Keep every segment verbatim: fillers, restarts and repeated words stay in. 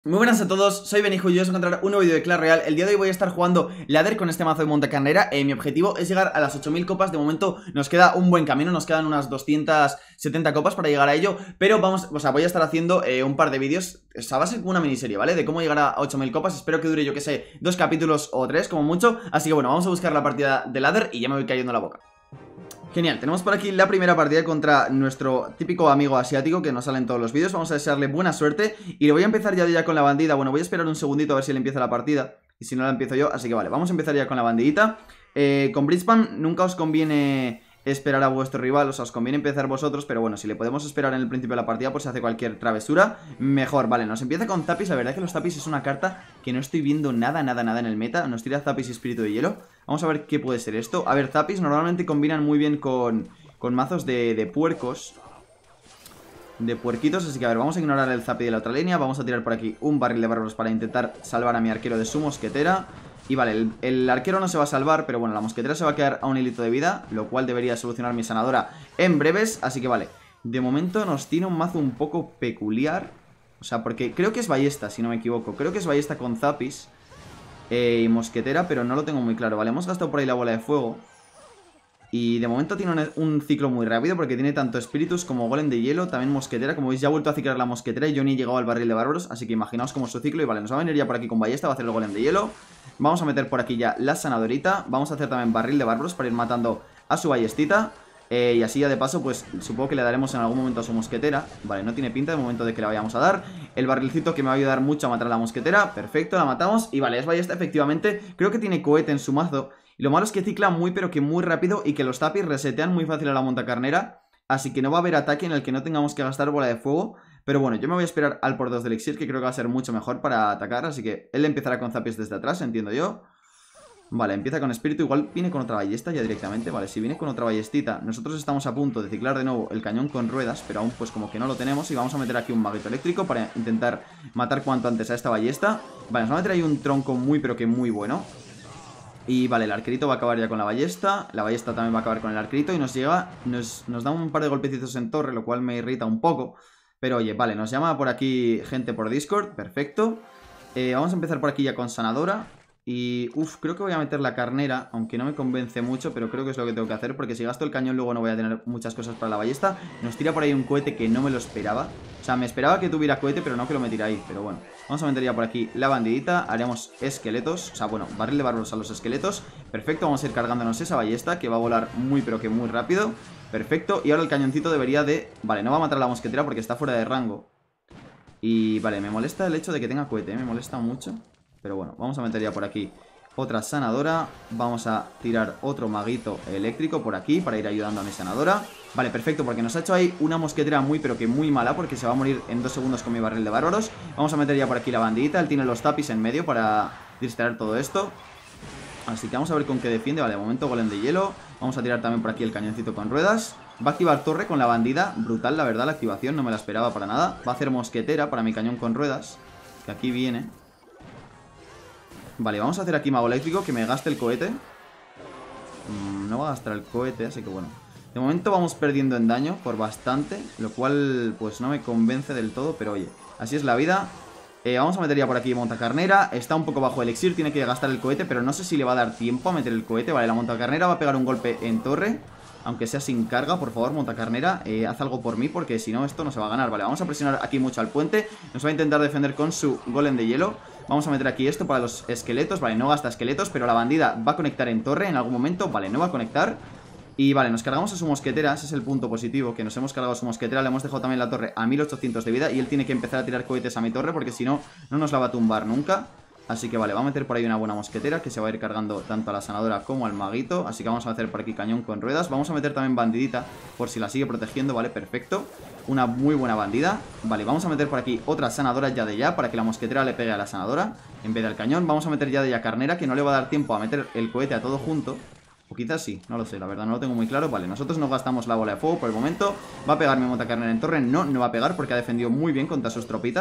Muy buenas a todos, soy Benijo y hoy os voy a encontrar un nuevo vídeo de Clash Royale. El día de hoy voy a estar jugando ladder con este mazo de montacarnera. eh, Mi objetivo es llegar a las ocho mil copas. De momento nos queda un buen camino, nos quedan unas doscientas setenta copas para llegar a ello. Pero vamos, o sea, voy a estar haciendo eh, un par de vídeos. O sea, va a ser como una miniserie, ¿vale? De cómo llegar a ocho mil copas. Espero que dure, yo que sé, dos capítulos o tres como mucho. Así que bueno, vamos a buscar la partida de ladder y ya me voy cayendo la boca. Genial, tenemos por aquí la primera partida contra nuestro típico amigo asiático que nos sale en todos los vídeos. Vamos a desearle buena suerte y le voy a empezar ya, ya con la bandida. Bueno, voy a esperar un segundito a ver si le empieza la partida y si no la empiezo yo, así que vale, vamos a empezar ya con la bandidita. eh, Con Blitzpam nunca os conviene esperar a vuestro rival, o sea, os conviene empezar vosotros, pero bueno, si le podemos esperar en el principio de la partida por si hace cualquier travesura, mejor. Vale, nos empieza con Zapis. La verdad es que los Zapis es una carta que no estoy viendo nada, nada, nada en el meta. Nos tira Zapis y Espíritu de Hielo. Vamos a ver qué puede ser esto. A ver, Zapis normalmente combinan muy bien con... con mazos de, de puercos, de puerquitos, así que a ver, vamos a ignorar el zapi de la otra línea. Vamos a tirar por aquí un barril de bárbaros para intentar salvar a mi arquero de su mosquetera. Y vale, el, el arquero no se va a salvar, pero bueno, la mosquetera se va a quedar a un hilito de vida, lo cual debería solucionar mi sanadora en breves. Así que vale, de momento nos tiene un mazo un poco peculiar. O sea, porque creo que es ballesta, si no me equivoco. Creo que es ballesta con zapis eh, y mosquetera, pero no lo tengo muy claro. Vale, hemos gastado por ahí la bola de fuego. Y de momento tiene un, un ciclo muy rápido porque tiene tanto espíritus como golem de hielo, también mosquetera. Como veis ya ha vuelto a ciclar la mosquetera y yo ni he llegado al barril de bárbaros, así que imaginaos cómo es su ciclo. Y vale, nos va a venir ya por aquí con ballesta, va a hacer el golem de hielo. Vamos a meter por aquí ya la sanadorita. Vamos a hacer también barril de bárbaros para ir matando a su ballestita. Eh, y así ya de paso, pues supongo que le daremos en algún momento a su mosquetera. Vale, no tiene pinta de momento de que le vayamos a dar. El barrilcito que me va a ayudar mucho a matar a la mosquetera. Perfecto, la matamos. Y vale, es ballesta efectivamente. Creo que tiene cohete en su mazo. Y lo malo es que cicla muy pero que muy rápido y que los tapis resetean muy fácil a la montacarnera. Así que no va a haber ataque en el que no tengamos que gastar bola de fuego. Pero bueno, yo me voy a esperar al por dos de elixir, que creo que va a ser mucho mejor para atacar. Así que él empezará con zapis desde atrás, entiendo yo. Vale, empieza con espíritu, igual viene con otra ballesta ya directamente. Vale, si viene con otra ballestita, nosotros estamos a punto de ciclar de nuevo el cañón con ruedas, pero aún pues como que no lo tenemos. Y vamos a meter aquí un maguito eléctrico para intentar matar cuanto antes a esta ballesta. Vale, nos va a meter ahí un tronco muy pero que muy bueno. Y vale, el arquerito va a acabar ya con la ballesta. La ballesta también va a acabar con el arquerito. Y nos llega, nos, nos da un par de golpecitos en torre, lo cual me irrita un poco. Pero oye, vale, nos llama por aquí gente por Discord, perfecto. eh, Vamos a empezar por aquí ya con sanadora. Y uff, creo que voy a meter la carnera, aunque no me convence mucho, pero creo que es lo que tengo que hacer, porque si gasto el cañón luego no voy a tener muchas cosas para la ballesta. Nos tira por ahí un cohete que no me lo esperaba. O sea, me esperaba que tuviera cohete, pero no que lo metiera ahí. Pero bueno, vamos a meter ya por aquí la bandidita. Haremos esqueletos, o sea, bueno, barril de bárbaros a los esqueletos. Perfecto, vamos a ir cargándonos esa ballesta, que va a volar muy pero que muy rápido. Perfecto, y ahora el cañoncito debería de... Vale, no va a matar a la mosquetera porque está fuera de rango. Y vale, me molesta el hecho de que tenga cohete, ¿eh? Me molesta mucho. Pero bueno, vamos a meter ya por aquí otra sanadora. Vamos a tirar otro maguito eléctrico por aquí para ir ayudando a mi sanadora. Vale, perfecto, porque nos ha hecho ahí una mosquetera muy pero que muy mala, porque se va a morir en dos segundos con mi barril de bárbaros. Vamos a meter ya por aquí la bandita. Él tiene los tapis en medio para distraer todo esto. Así que vamos a ver con qué defiende. Vale, de momento golem de hielo. Vamos a tirar también por aquí el cañoncito con ruedas. Va a activar torre con la bandida. Brutal, la verdad, la activación, no me la esperaba para nada. Va a hacer mosquetera para mi cañón con ruedas, que aquí viene. Vale, vamos a hacer aquí mago eléctrico, que me gaste el cohete. mm, No va a gastar el cohete, así que bueno. De momento vamos perdiendo en daño por bastante, lo cual pues no me convence del todo, pero oye, así es la vida. eh, Vamos a meter ya por aquí montacarnera. Está un poco bajo elixir, tiene que gastar el cohete, pero no sé si le va a dar tiempo a meter el cohete. Vale, la montacarnera va a pegar un golpe en torre, aunque sea sin carga. Por favor, montacarnera, eh, haz algo por mí, porque si no esto no se va a ganar. Vale, vamos a presionar aquí mucho al puente. Nos va a intentar defender con su golem de hielo. Vamos a meter aquí esto para los esqueletos. Vale, no gasta esqueletos, pero la bandida va a conectar en torre en algún momento. Vale, no va a conectar. Y vale, nos cargamos a su mosquetera. Ese es el punto positivo, que nos hemos cargado a su mosquetera. Le hemos dejado también la torre a mil ochocientos de vida. Y él tiene que empezar a tirar cohetes a mi torre, porque si no, no nos la va a tumbar nunca. Así que vale, va a meter por ahí una buena mosquetera, que se va a ir cargando tanto a la sanadora como al maguito. Así que vamos a hacer por aquí cañón con ruedas. Vamos a meter también bandidita, por si la sigue protegiendo. Vale, perfecto. Una muy buena bandida. Vale, vamos a meter por aquí otra sanadora ya de ya, para que la mosquetera le pegue a la sanadora en vez del cañón. Vamos a meter ya de ya carnera, que no le va a dar tiempo a meter el cohete a todo junto. O quizás sí, no lo sé, la verdad no lo tengo muy claro. Vale, nosotros no gastamos la bola de fuego por el momento. Va a pegar mi montacarnera en torre. No, no va a pegar porque ha defendido muy bien contra sus tropitas.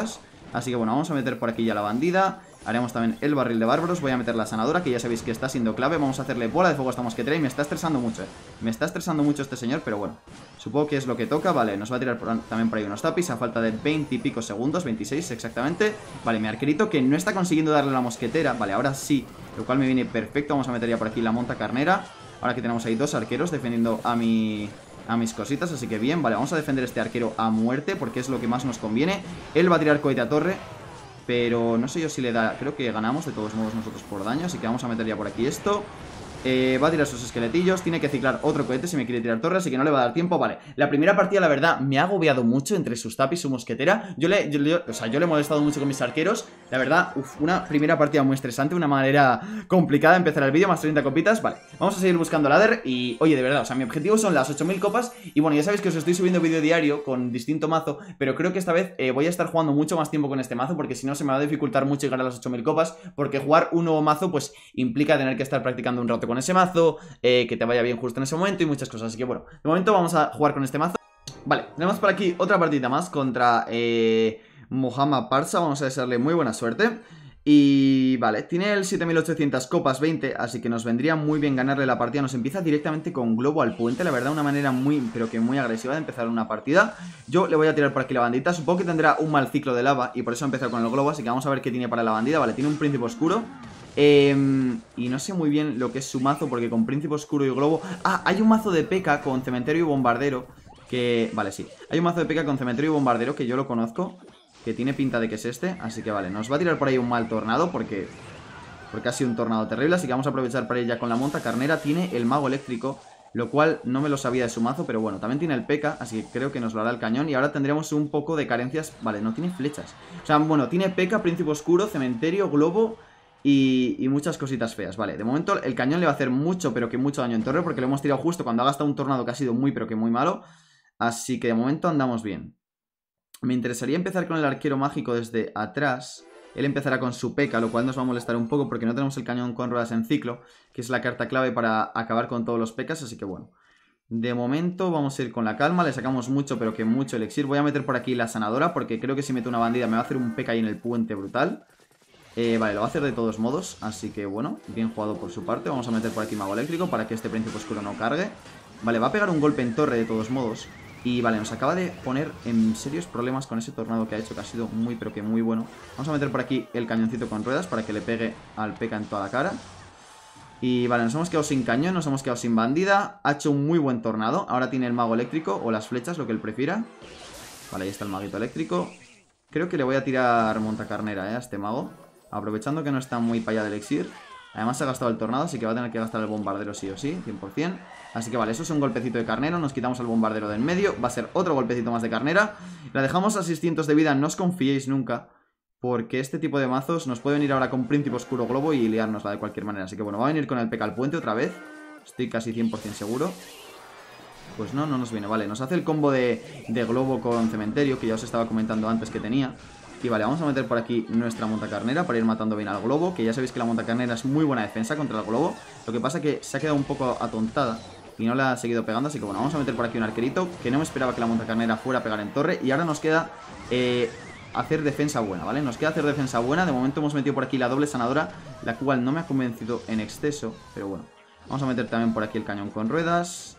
Así que bueno, vamos a meter por aquí ya la bandida. Haremos también el barril de bárbaros. Voy a meter la sanadora, que ya sabéis que está siendo clave. Vamos a hacerle bola de fuego a esta mosquetera. Y me está estresando mucho, eh. Me está estresando mucho este señor, pero bueno, supongo que es lo que toca. Vale, nos va a tirar por, también por ahí unos tapis a falta de veinte y pico segundos, veintiséis exactamente. Vale, mi arquerito que no está consiguiendo darle a la mosquetera. Vale, ahora sí, lo cual me viene perfecto. Vamos a meter ya por aquí la monta carnera. Ahora que tenemos ahí dos arqueros defendiendo a mi... a mis cositas, así que bien. Vale, vamos a defender este arquero a muerte porque es lo que más nos conviene. Él va a tirar cohete a torre, pero no sé yo si le da... Creo que ganamos de todos modos nosotros por daño, así que vamos a meter ya por aquí esto. Eh, va a tirar sus esqueletillos. Tiene que ciclar otro cohete si me quiere tirar torre, así que no le va a dar tiempo. Vale, la primera partida la verdad me ha agobiado mucho entre sus tapis y su mosquetera. Yo le, yo, yo, o sea, yo le he molestado mucho con mis arqueros. La verdad, uf, una primera partida muy estresante, una manera complicada de empezar el vídeo. Más treinta copitas, vale, vamos a seguir buscando ladder. Y oye, de verdad, o sea, mi objetivo son las ocho mil copas. Y bueno, ya sabéis que os estoy subiendo vídeo diario con distinto mazo, pero creo que esta vez eh, voy a estar jugando mucho más tiempo con este mazo, porque si no se me va a dificultar mucho llegar a las ocho mil copas. Porque jugar un nuevo mazo pues implica tener que estar practicando un rato con ese mazo, Eh, que te vaya bien justo en ese momento y muchas cosas. Así que bueno, de momento vamos a jugar con este mazo. Vale, tenemos por aquí otra partida más contra eh, Mohamed Parsa. Vamos a desearle muy buena suerte. Y vale, tiene el siete mil ochocientas copas veinte, así que nos vendría muy bien ganarle la partida. Nos empieza directamente con globo al puente, la verdad una manera muy, pero que muy agresiva de empezar una partida. Yo le voy a tirar por aquí la bandita, supongo que tendrá un mal ciclo de lava y por eso ha empezado con el globo, así que vamos a ver qué tiene para la bandida. Vale, tiene un príncipe oscuro. Eh, y no sé muy bien lo que es su mazo, porque con príncipe oscuro y globo... Ah, hay un mazo de P K con cementerio y bombardero que... Vale, sí, hay un mazo de P K con cementerio y bombardero que yo lo conozco, que tiene pinta de que es este. Así que vale, nos va a tirar por ahí un mal tornado, porque... Porque ha sido un tornado terrible, así que vamos a aprovechar para ir ya con la monta carnera. Tiene el mago eléctrico, lo cual no me lo sabía de su mazo, pero bueno, también tiene el P K, así que creo que nos lo hará el cañón. Y ahora tendremos un poco de carencias. Vale, no tiene flechas. O sea, bueno, tiene P K, príncipe oscuro, cementerio, globo... Y, y muchas cositas feas, vale. De momento el cañón le va a hacer mucho, pero que mucho daño en torre, porque lo hemos tirado justo cuando ha gastado un tornado que ha sido muy, pero que muy malo. Así que de momento andamos bien. Me interesaría empezar con el arquero mágico desde atrás. Él empezará con su P K, lo cual nos va a molestar un poco porque no tenemos el cañón con ruedas en ciclo, que es la carta clave para acabar con todos los P Ks, así que bueno. De momento vamos a ir con la calma, le sacamos mucho, pero que mucho elixir. Voy a meter por aquí la sanadora, porque creo que si meto una bandida me va a hacer un P K ahí en el puente brutal. Eh, vale, lo va a hacer de todos modos, así que bueno, bien jugado por su parte. Vamos a meter por aquí mago eléctrico para que este príncipe oscuro no cargue. Vale, va a pegar un golpe en torre de todos modos. Y vale, nos acaba de poner en serios problemas con ese tornado que ha hecho, que ha sido muy pero que muy bueno. Vamos a meter por aquí el cañoncito con ruedas para que le pegue al P K en toda la cara. Y vale, nos hemos quedado sin cañón, nos hemos quedado sin bandida. Ha hecho un muy buen tornado, ahora tiene el mago eléctrico o las flechas, lo que él prefiera. Vale, ahí está el maguito eléctrico. Creo que le voy a tirar montacarnera, eh, a este mago, aprovechando que no está muy para allá de elixir. Además se ha gastado el tornado, así que va a tener que gastar el bombardero sí o sí, cien por cien. Así que vale, eso es un golpecito de carnero. Nos quitamos el bombardero de en medio. Va a ser otro golpecito más de carnera. La dejamos a seiscientos de vida, no os confiéis nunca, porque este tipo de mazos nos puede venir ahora con príncipe oscuro globo y liárnosla de cualquier manera. Así que bueno, va a venir con el P K al puente otra vez. Estoy casi cien por cien seguro. Pues no, no nos viene, vale. Nos hace el combo de, de globo con cementerio, que ya os estaba comentando antes que tenía. Y vale, vamos a meter por aquí nuestra montacarnera para ir matando bien al globo, que ya sabéis que la montacarnera es muy buena defensa contra el globo. Lo que pasa es que se ha quedado un poco atontada y no la ha seguido pegando, así que bueno, vamos a meter por aquí un arquerito, que no me esperaba que la montacarnera fuera a pegar en torre. Y ahora nos queda eh, hacer defensa buena, ¿vale? Nos queda hacer defensa buena. De momento hemos metido por aquí la doble sanadora, la cual no me ha convencido en exceso, pero bueno. Vamos a meter también por aquí el cañón con ruedas.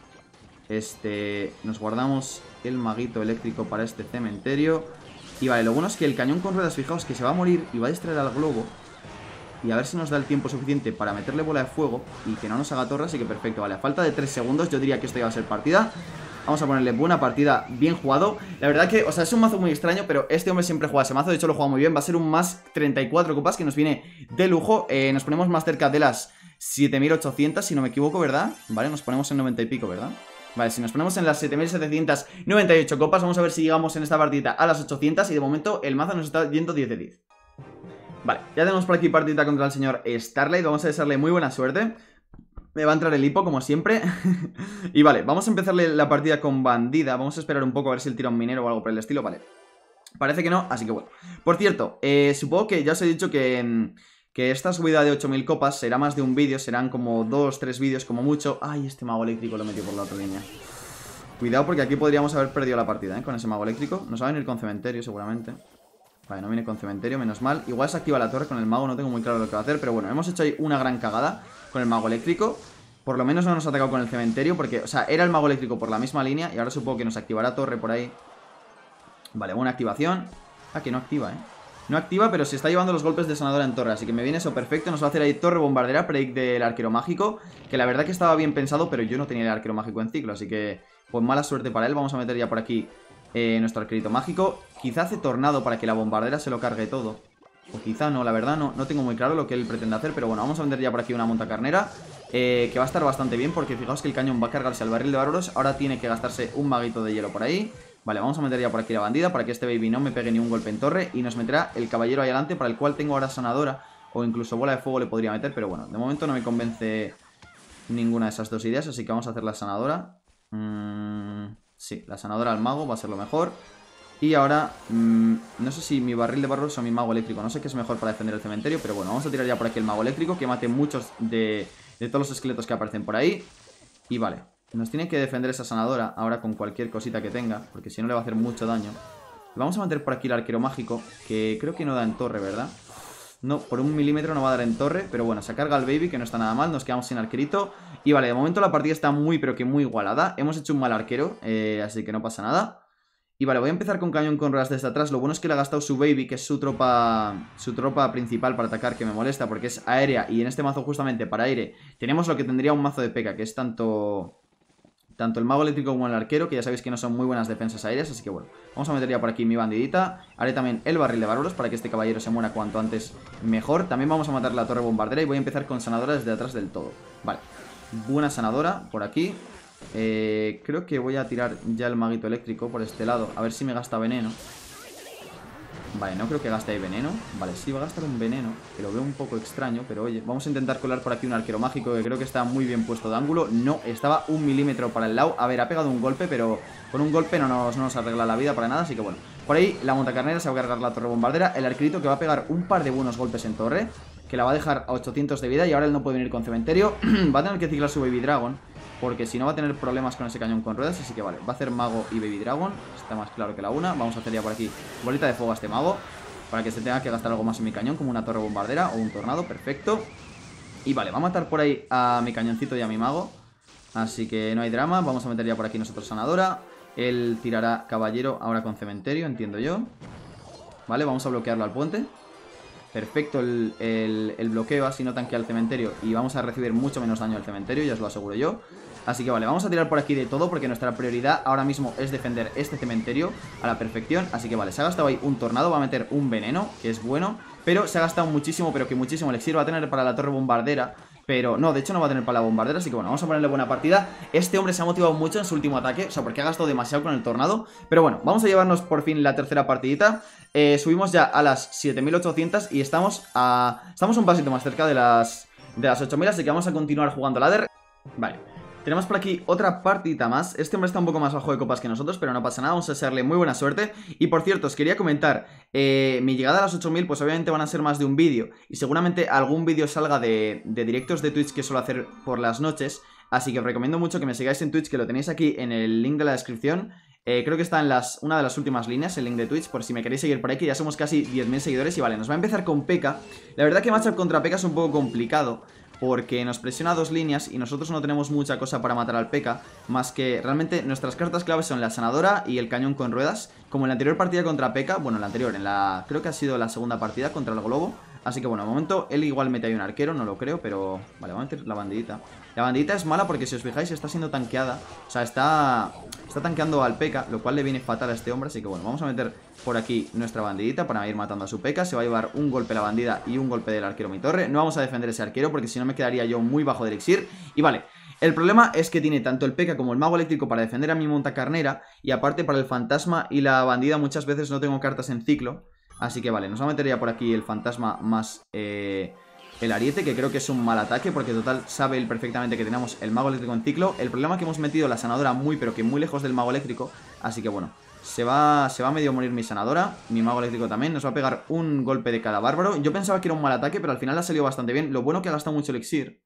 Este, nos guardamos el maguito eléctrico para este cementerio. Y vale, lo bueno es que el cañón con ruedas, fijaos que se va a morir y va a distraer al globo. Y a ver si nos da el tiempo suficiente para meterle bola de fuego y que no nos haga torre, así que perfecto. Vale, a falta de tres segundos yo diría que esto ya va a ser partida. Vamos a ponerle buena partida, bien jugado. La verdad que, o sea, es un mazo muy extraño, pero este hombre siempre juega ese mazo, de hecho lo juega muy bien. Va a ser un más treinta y cuatro copas que nos viene de lujo. eh, Nos ponemos más cerca de las siete mil ochocientas, si no me equivoco, ¿verdad? Vale, nos ponemos en noventa y pico, ¿verdad? Vale, si nos ponemos en las siete mil setecientas noventa y ocho copas, vamos a ver si llegamos en esta partida a las ochocientas. Y de momento el mazo nos está yendo diez de diez. Vale, ya tenemos por aquí partida contra el señor Starlight. Vamos a desearle muy buena suerte. Me va a entrar el hipo, como siempre. Y vale, vamos a empezarle la partida con bandida. Vamos a esperar un poco a ver si él tira un minero o algo por el estilo. Vale, parece que no, así que bueno. Por cierto, eh, supongo que ya os he dicho que... Que esta subida de ocho mil copas será más de un vídeo, serán como dos, tres vídeos como mucho. Ay, este mago eléctrico lo metió por la otra línea. Cuidado porque aquí podríamos haber perdido la partida, ¿eh? Con ese mago eléctrico. Nos va a venir con cementerio seguramente. Vale, no viene con cementerio, menos mal. Igual se activa la torre con el mago, no tengo muy claro lo que va a hacer. Pero bueno, hemos hecho ahí una gran cagada con el mago eléctrico. Por lo menos no nos ha atacado con el cementerio, porque, o sea, era el mago eléctrico por la misma línea. Y ahora supongo que nos activará torre por ahí. Vale, buena activación. Ah, que no activa, eh No activa, pero se está llevando los golpes de sanadora en torre. Así que me viene eso perfecto. Nos va a hacer ahí torre bombardera, predict del arquero mágico, que la verdad que estaba bien pensado, pero yo no tenía el arquero mágico en ciclo. Así que, pues mala suerte para él. Vamos a meter ya por aquí eh, nuestro arquerito mágico. Quizá hace tornado para que la bombardera se lo cargue todo. O quizá no, la verdad no, no tengo muy claro lo que él pretende hacer. Pero bueno, vamos a meter ya por aquí una montacarnera, eh, que va a estar bastante bien, porque fijaos que el cañón va a cargarse al barril de bárbaros. Ahora tiene que gastarse un maguito de hielo por ahí. Vale, vamos a meter ya por aquí la bandida para que este baby no me pegue ni un golpe en torre. Y nos meterá el caballero ahí adelante, para el cual tengo ahora sanadora. O incluso bola de fuego le podría meter, pero bueno, de momento no me convence ninguna de esas dos ideas. Así que vamos a hacer la sanadora. mm, Sí, la sanadora al mago va a ser lo mejor. Y ahora, mmm, no sé si mi barril de bárbaros o mi mago eléctrico. No sé qué es mejor para defender el cementerio, pero bueno, vamos a tirar ya por aquí el mago eléctrico, que mate muchos de, de todos los esqueletos que aparecen por ahí. Y vale, nos tiene que defender esa sanadora ahora con cualquier cosita que tenga, porque si no le va a hacer mucho daño. Vamos a meter por aquí el arquero mágico, que creo que no da en torre, ¿verdad? No, por un milímetro no va a dar en torre, pero bueno, se carga el baby, que no está nada mal, nos quedamos sin arquerito. Y vale, de momento la partida está muy, pero que muy igualada. Hemos hecho un mal arquero, eh, así que no pasa nada. Y vale, voy a empezar con cañón con ruedas desde atrás. Lo bueno es que le ha gastado su baby, que es su tropa su tropa principal para atacar, que me molesta porque es aérea. Y en este mazo justamente para aire tenemos lo que tendría un mazo de P K, que es tanto... Tanto el mago eléctrico como el arquero, que ya sabéis que no son muy buenas defensas aéreas. Así que bueno, vamos a meter ya por aquí mi bandidita. Haré también el barril de bárbaros para que este caballero se muera cuanto antes mejor. También vamos a matar la torre bombardera y voy a empezar con sanadora desde atrás del todo. Vale, buena sanadora por aquí. eh, Creo que voy a tirar ya el maguito eléctrico por este lado, a ver si me gasta veneno. Vale, no creo que gaste ahí veneno. Vale, sí va a gastar un veneno, que lo veo un poco extraño, pero oye, vamos a intentar colar por aquí un arquero mágico, que creo que está muy bien puesto de ángulo. No, estaba un milímetro para el lado. A ver, ha pegado un golpe, pero con un golpe no nos, no nos arregla la vida para nada, así que bueno. Por ahí la montacarnera se va a cargar la torre bombardera. El arquerito que va a pegar un par de buenos golpes en torre, que la va a dejar a ochocientos de vida. Y ahora él no puede venir con cementerio. Va a tener que ciclar su Baby Dragon, porque si no va a tener problemas con ese cañón con ruedas. Así que vale, va a hacer mago y Baby Dragon. Está más claro que la una. Vamos a hacer ya por aquí bolita de fuego a este mago, para que se tenga que gastar algo más en mi cañón, como una torre bombardera o un tornado. Perfecto. Y vale, va a matar por ahí a mi cañoncito y a mi mago, así que no hay drama. Vamos a meter ya por aquí nosotros sanadora. Él tirará caballero ahora con cementerio, entiendo yo. Vale, vamos a bloquearlo al puente. Perfecto el, el, el bloqueo, así no tanquea el cementerio y vamos a recibir mucho menos daño al cementerio, ya os lo aseguro yo. Así que vale, vamos a tirar por aquí de todo, porque nuestra prioridad ahora mismo es defender este cementerio a la perfección. Así que vale, se ha gastado ahí un tornado, va a meter un veneno, que es bueno, pero se ha gastado muchísimo, pero que muchísimo elixir. Va a tener para la torre bombardera, pero no, de hecho no va a tener para la bombardera. Así que bueno, vamos a ponerle buena partida. Este hombre se ha motivado mucho en su último ataque, o sea, porque ha gastado demasiado con el tornado. Pero bueno, vamos a llevarnos por fin la tercera partidita. eh, Subimos ya a las siete mil ochocientos y estamos a... Estamos un pasito más cerca de las, de las ocho mil, así que vamos a continuar jugando ladder. Vale, tenemos por aquí otra partida más. Este hombre está un poco más bajo de copas que nosotros, pero no pasa nada, vamos a desearle muy buena suerte. Y por cierto, os quería comentar, eh, mi llegada a las ocho mil, pues obviamente van a ser más de un vídeo, y seguramente algún vídeo salga de, de directos de Twitch que suelo hacer por las noches. Así que os recomiendo mucho que me sigáis en Twitch, que lo tenéis aquí en el link de la descripción. Eh, creo que está en las, una de las últimas líneas, el link de Twitch, por si me queréis seguir por aquí. Ya somos casi diez mil seguidores y vale, nos va a empezar con P K. La verdad que matchup contra P K es un poco complicado, porque nos presiona dos líneas y nosotros no tenemos mucha cosa para matar al P K, más que realmente nuestras cartas claves son la sanadora y el cañón con ruedas. Como en la anterior partida contra P K, bueno, en la anterior, en la creo que ha sido la segunda partida contra el globo. Así que bueno, de momento él igual mete ahí un arquero, no lo creo, pero vale, vamos a meter la bandidita. La bandidita es mala porque si os fijáis está siendo tanqueada, o sea, está, está tanqueando al P K, lo cual le viene fatal a este hombre. Así que bueno, vamos a meter por aquí nuestra bandidita para ir matando a su P K. Se va a llevar un golpe la bandida y un golpe del arquero mi torre. No vamos a defender ese arquero porque si no me quedaría yo muy bajo de elixir. Y vale, el problema es que tiene tanto el P K como el mago eléctrico para defender a mi montacarnera, y aparte para el fantasma y la bandida muchas veces no tengo cartas en ciclo. Así que vale, nos va a meter ya por aquí el fantasma más eh, el ariete, que creo que es un mal ataque, porque total sabe él perfectamente que tenemos el mago eléctrico en ciclo. El problema es que hemos metido la sanadora muy pero que muy lejos del mago eléctrico. Así que bueno, se va, se va a medio morir mi sanadora. Mi mago eléctrico también, nos va a pegar un golpe de cada bárbaro. Yo pensaba que era un mal ataque, pero al final ha salido bastante bien. Lo bueno que ha gastado mucho elixir.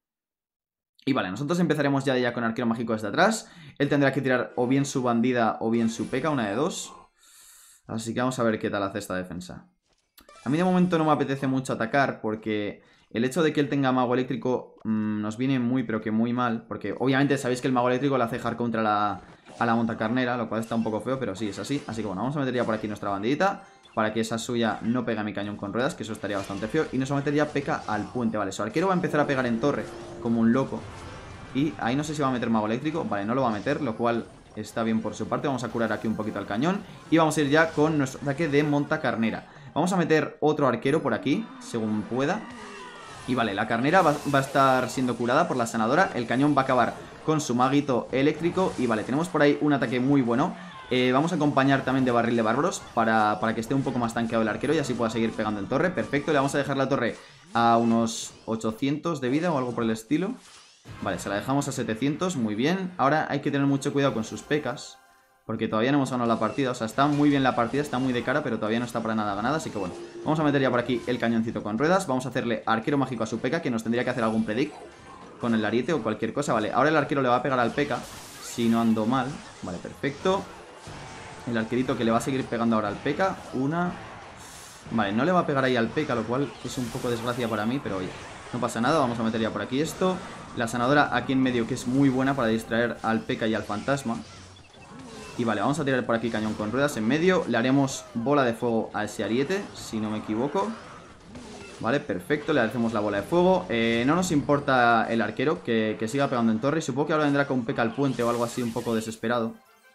Y vale, nosotros empezaremos ya, ya con arquero mágico desde atrás. Él tendrá que tirar o bien su bandida o bien su P K, una de dos. Así que vamos a ver qué tal hace esta defensa. A mí de momento no me apetece mucho atacar porque el hecho de que él tenga mago eléctrico mmm, nos viene muy pero que muy mal. Porque obviamente sabéis que el mago eléctrico le hace hard contra la, a la montacarnera, lo cual está un poco feo, pero sí, es así. Así que bueno, vamos a meter ya por aquí nuestra bandidita para que esa suya no pegue a mi cañón con ruedas, que eso estaría bastante feo. Y nos va a meter ya P.E.K.K.A al puente, vale. Su arquero va a empezar a pegar en torre como un loco. Y ahí no sé si va a meter mago eléctrico. Vale, no lo va a meter, lo cual está bien por su parte. Vamos a curar aquí un poquito al cañón. Y vamos a ir ya con nuestro ataque de montacarnera. Vamos a meter otro arquero por aquí, según pueda. Y vale, la carnera va, va a estar siendo curada por la sanadora. El cañón va a acabar con su maguito eléctrico. Y vale, tenemos por ahí un ataque muy bueno. Eh, vamos a acompañar también de barril de bárbaros para, para que esté un poco más tanqueado el arquero y así pueda seguir pegando en torre. Perfecto, le vamos a dejar la torre a unos ochocientos de vida o algo por el estilo. Vale, se la dejamos a setecientos, muy bien. Ahora hay que tener mucho cuidado con sus pecas, porque todavía no hemos ganado la partida. O sea, está muy bien la partida, está muy de cara, pero todavía no está para nada ganada. Así que bueno, vamos a meter ya por aquí el cañoncito con ruedas. Vamos a hacerle arquero mágico a su P.E.K.K.A, que nos tendría que hacer algún predict con el ariete o cualquier cosa. Vale, ahora el arquero le va a pegar al P.E.K.K.A, si no ando mal. Vale, perfecto. El arquerito que le va a seguir pegando ahora al P.E.K.K.A. Una... Vale, no le va a pegar ahí al P.E.K.K.A, lo cual es un poco desgracia para mí, pero oye, no pasa nada. Vamos a meter ya por aquí esto. La sanadora aquí en medio, que es muy buena para distraer al P.E.K.K.A y al fantasma. Y vale, vamos a tirar por aquí cañón con ruedas en medio. Le haremos bola de fuego a ese ariete, si no me equivoco. Vale, perfecto, le hacemos la bola de fuego. eh, No nos importa el arquero que, que siga pegando en torre. Y supongo que ahora vendrá con P.E.K.K.A al puente o algo así un poco desesperado.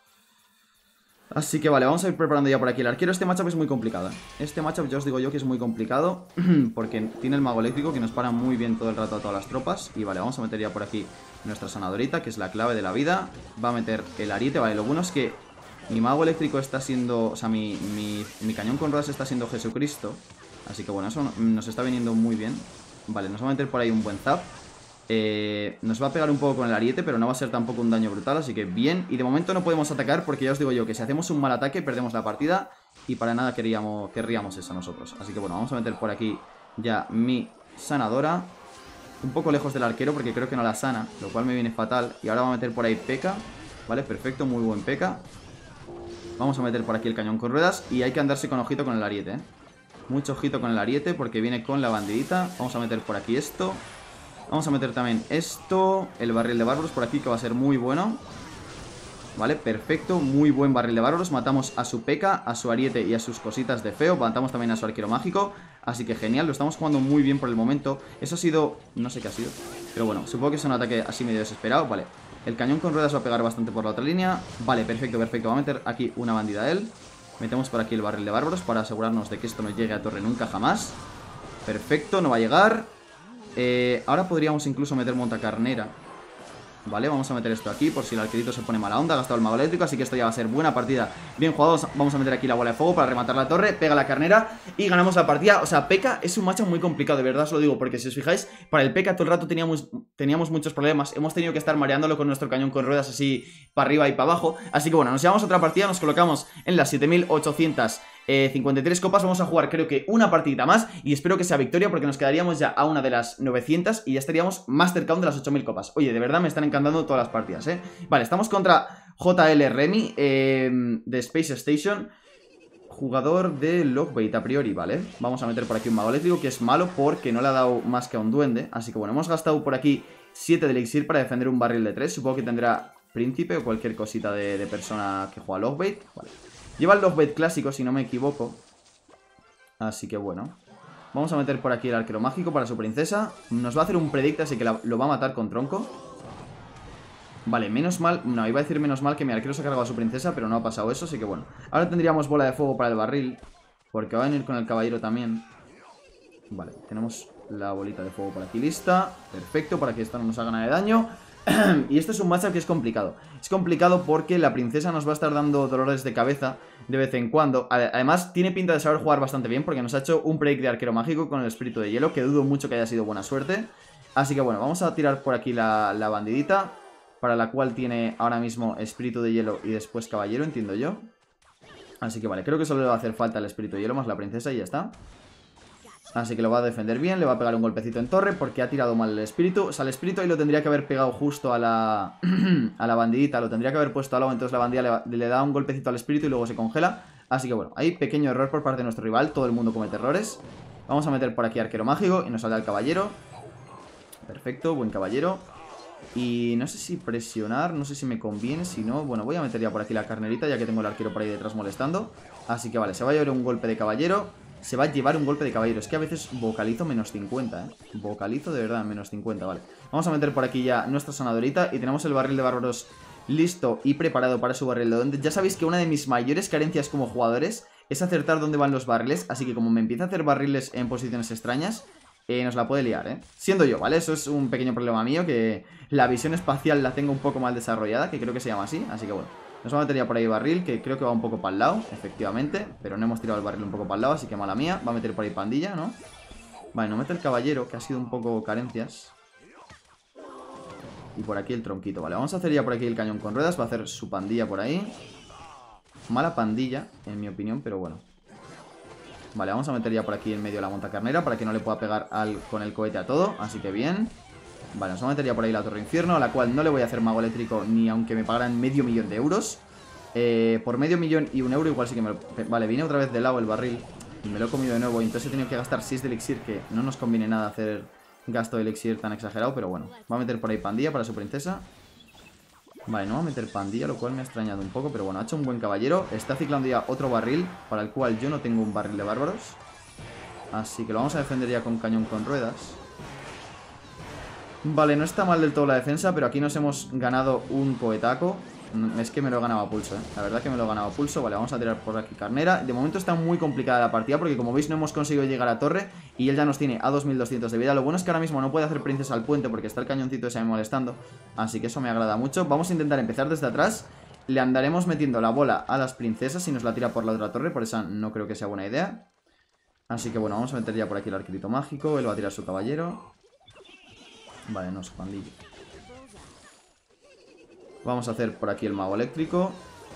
Así que vale, vamos a ir preparando ya por aquí el arquero. Este matchup es muy complicado. Este matchup ya os digo yo que es muy complicado porque tiene el mago eléctrico que nos para muy bien todo el rato a todas las tropas. Y vale, vamos a meter ya por aquí nuestra sanadorita, que es la clave de la vida. Va a meter el ariete. Vale, lo bueno es que mi mago eléctrico está siendo... O sea, mi, mi, mi cañón con ruedas está siendo Jesucristo. Así que bueno, eso nos está viniendo muy bien. Vale, nos va a meter por ahí un buen zap. Eh, nos va a pegar un poco con el ariete, pero no va a ser tampoco un daño brutal, así que bien. Y de momento no podemos atacar porque ya os digo yo que si hacemos un mal ataque perdemos la partida. Y para nada queríamos, querríamos eso nosotros. Así que bueno, vamos a meter por aquí ya mi sanadora. Un poco lejos del arquero porque creo que no la sana, lo cual me viene fatal. Y ahora va a meter por ahí P.E.K.K.A. Vale, perfecto, muy buen P.E.K.K.A. Vamos a meter por aquí el cañón con ruedas. Y hay que andarse con ojito con el ariete, ¿eh? Mucho ojito con el ariete porque viene con la bandidita. Vamos a meter por aquí esto. Vamos a meter también esto. El barril de bárbaros por aquí, que va a ser muy bueno. Vale, perfecto, muy buen barril de bárbaros. Matamos a su P.E.K.K.A, a su ariete y a sus cositas de feo. Matamos también a su arquero mágico. Así que genial, lo estamos jugando muy bien por el momento. Eso ha sido... no sé qué ha sido, pero bueno, supongo que es un ataque así medio desesperado. Vale, el cañón con ruedas va a pegar bastante por la otra línea. Vale, perfecto, perfecto, va a meter aquí una bandida a él. Metemos por aquí el barril de bárbaros para asegurarnos de que esto no llegue a torre nunca jamás. Perfecto, no va a llegar. Eh, ahora podríamos incluso meter montacarnera. Vale, vamos a meter esto aquí por si el arquerito se pone mala onda. Ha gastado el mago eléctrico, así que esto ya va a ser buena partida. Bien jugados, vamos a meter aquí la bola de fuego para rematar la torre. Pega la carnera y ganamos la partida. O sea, P.E.K.K.A es un matchup muy complicado, de verdad os lo digo, porque si os fijáis, para el P.E.K.K.A todo el rato teníamos, teníamos muchos problemas. Hemos tenido que estar mareándolo con nuestro cañón con ruedas así para arriba y para abajo. Así que bueno, nos llevamos a otra partida, nos colocamos en las siete mil ochocientas cincuenta y tres copas. Vamos a jugar creo que una partidita más y espero que sea victoria porque nos quedaríamos ya a una de las novecientas y ya estaríamos más cerca de las ocho mil copas. Oye, de verdad me están encantando todas las partidas, ¿eh? Vale, estamos contra J L Remy eh, de Space Station, jugador de Logbait a priori, ¿vale? Vamos a meter por aquí un mago eléctrico que es malo porque no le ha dado más que a un duende. Así que bueno, hemos gastado por aquí siete de elixir para defender un barril de tres. Supongo que tendrá príncipe o cualquier cosita de, de persona que juega Logbait. Vale. Lleva el Logbait clásico, si no me equivoco. Así que bueno. Vamos a meter por aquí el arquero mágico para su princesa. Nos va a hacer un predict, así que la, lo va a matar con tronco. Vale, menos mal. No, iba a decir menos mal que mi arquero se ha cargado a su princesa, pero no ha pasado eso, así que bueno. Ahora tendríamos bola de fuego para el barril, porque va a venir con el caballero también. Vale, tenemos la bolita de fuego por aquí lista. Perfecto, para que esto no nos haga nada de daño. Y este es un matchup que es complicado. Es complicado porque la princesa nos va a estar dando dolores de cabeza de vez en cuando. Además tiene pinta de saber jugar bastante bien porque nos ha hecho un break de arquero mágico con el espíritu de hielo, que dudo mucho que haya sido buena suerte. Así que bueno, vamos a tirar por aquí la, la bandidita, para la cual tiene ahora mismo espíritu de hielo y después caballero, entiendo yo. Así que vale, creo que solo le va a hacer falta el espíritu de hielo más la princesa y ya está. Así que lo va a defender bien, le va a pegar un golpecito en torre porque ha tirado mal el espíritu. O sea, el espíritu ahí lo tendría que haber pegado justo a la a la bandidita, lo tendría que haber puesto al lado, entonces la bandida le, le da un golpecito al espíritu y luego se congela. Así que bueno, hay pequeño error por parte de nuestro rival. Todo el mundo comete errores. Vamos a meter por aquí arquero mágico y nos saldrá el caballero. Perfecto, buen caballero. Y no sé si presionar, no sé si me conviene. Si no, bueno, voy a meter ya por aquí la carnerita, ya que tengo el arquero por ahí detrás molestando. Así que vale, se va a llevar un golpe de caballero. Se va a llevar un golpe de caballero. Es que a veces vocalizo menos cincuenta, ¿eh? Vocalizo de verdad menos cincuenta, vale. Vamos a meter por aquí ya nuestra sanadorita. Y tenemos el barril de bárbaros listo y preparado para su barril de donde. Ya sabéis que una de mis mayores carencias como jugadores es acertar dónde van los barriles. Así que como me empieza a hacer barriles en posiciones extrañas, Eh, nos la puede liar, ¿eh? Siendo yo, ¿vale? Eso es un pequeño problema mío, que la visión espacial la tengo un poco mal desarrollada, que creo que se llama así, así que bueno. Nos va a meter ya por ahí barril, que creo que va un poco para el lado, efectivamente, pero no hemos tirado el barril un poco para el lado, así que mala mía. Va a meter por ahí pandilla, ¿no? Vale, nos mete el caballero, que ha sido un poco carencias. Y por aquí el tronquito, vale. Vamos a hacer ya por aquí el cañón con ruedas, va a hacer su pandilla por ahí. Mala pandilla, en mi opinión, pero bueno. Vale, vamos a meter ya por aquí en medio la montacarnera para que no le pueda pegar al, con el cohete a todo, así que bien. Vale, nos va a meter ya por ahí la torre infierno, a la cual no le voy a hacer mago eléctrico ni aunque me pagaran medio millón de euros. eh, Por medio millón y un euro igual sí que me lo... Vale, viene otra vez de lado el barril y me lo he comido de nuevo, y entonces he tenido que gastar seis de elixir, que no nos conviene nada hacer gasto de elixir tan exagerado, pero bueno. Va a meter por ahí pandilla para su princesa. Vale, no va a meter pandilla, lo cual me ha extrañado un poco, pero bueno, ha hecho un buen caballero. Está ciclando ya otro barril, para el cual yo no tengo un barril de bárbaros. Así que lo vamos a defender ya con cañón con ruedas. Vale, no está mal del todo la defensa, pero aquí nos hemos ganado un cohetaco. Es que me lo he ganado a pulso, ¿eh? La verdad que me lo he ganado a pulso. Vale, vamos a tirar por aquí carnera. De momento está muy complicada la partida porque, como veis, no hemos conseguido llegar a torre y él ya nos tiene a dos mil doscientos de vida. Lo bueno es que ahora mismo no puede hacer princesa al puente porque está el cañoncito ese molestando. Así que eso me agrada mucho. Vamos a intentar empezar desde atrás. Le andaremos metiendo la bola a las princesas y nos la tira por la otra torre. Por esa no creo que sea buena idea. Así que bueno, vamos a meter ya por aquí el arquerito mágico. Él va a tirar su caballero. Vale, no, su pandilla. Vamos a hacer por aquí el mago eléctrico.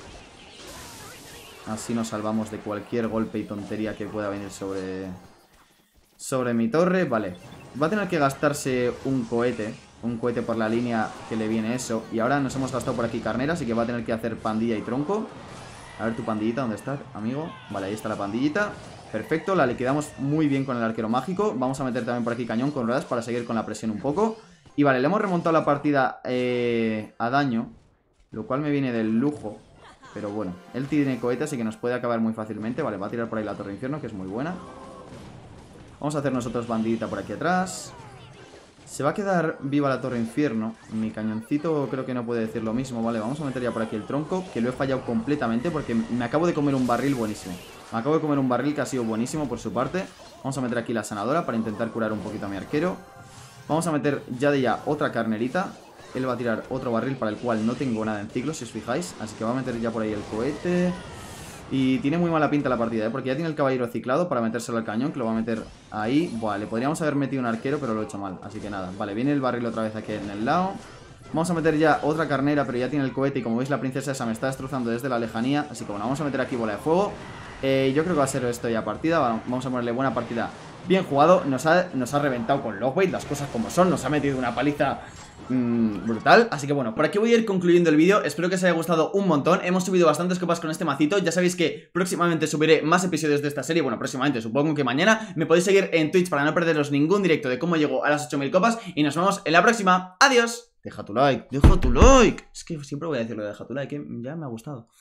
Así nos salvamos de cualquier golpe y tontería que pueda venir sobre Sobre mi torre. Vale, va a tener que gastarse un cohete Un cohete por la línea que le viene eso. Y ahora nos hemos gastado por aquí carnera, así que va a tener que hacer pandilla y tronco. A ver tu pandillita, ¿dónde está, amigo? Vale, ahí está la pandillita. Perfecto, la liquidamos muy bien con el arquero mágico. Vamos a meter también por aquí cañón con ruedas para seguir con la presión un poco. Y vale, le hemos remontado la partida eh, a daño, lo cual me viene del lujo. Pero bueno, él tiene cohete, así que nos puede acabar muy fácilmente. Vale, va a tirar por ahí la torre infierno, que es muy buena. Vamos a hacer nosotros bandidita por aquí atrás. Se va a quedar viva la torre infierno. Mi cañoncito creo que no puede decir lo mismo. Vale, vamos a meter ya por aquí el tronco, que lo he fallado completamente porque me acabo de comer un barril buenísimo. Me acabo de comer un barril que ha sido buenísimo por su parte. Vamos a meter aquí la sanadora para intentar curar un poquito a mi arquero. Vamos a meter ya de ya otra carnerita. Él va a tirar otro barril para el cual no tengo nada en ciclo, si os fijáis. Así que va a meter ya por ahí el cohete. Y tiene muy mala pinta la partida, ¿eh? Porque ya tiene el caballero ciclado para metérselo al cañón, que lo va a meter ahí. Buah, le podríamos haber metido un arquero, pero lo he hecho mal. Así que nada, vale, viene el barril otra vez aquí en el lado. Vamos a meter ya otra carnera, pero ya tiene el cohete. Y como veis, la princesa esa me está destrozando desde la lejanía. Así que bueno, vamos a meter aquí bola de fuego. eh, Yo creo que va a ser esto ya partida. Vamos a ponerle buena partida. Bien jugado, nos ha, nos ha reventado con Lockweight, las cosas como son. Nos ha metido una paliza mmm, brutal. Así que bueno, por aquí voy a ir concluyendo el vídeo. Espero que os haya gustado un montón. Hemos subido bastantes copas con este macito. Ya sabéis que próximamente subiré más episodios de esta serie. Bueno, próximamente, supongo que mañana. Me podéis seguir en Twitch para no perderos ningún directo de cómo llego a las ocho mil copas. Y nos vemos en la próxima. ¡Adiós! Deja tu like, deja tu like. Es que siempre voy a decirlo de deja tu like, que ya me ha gustado.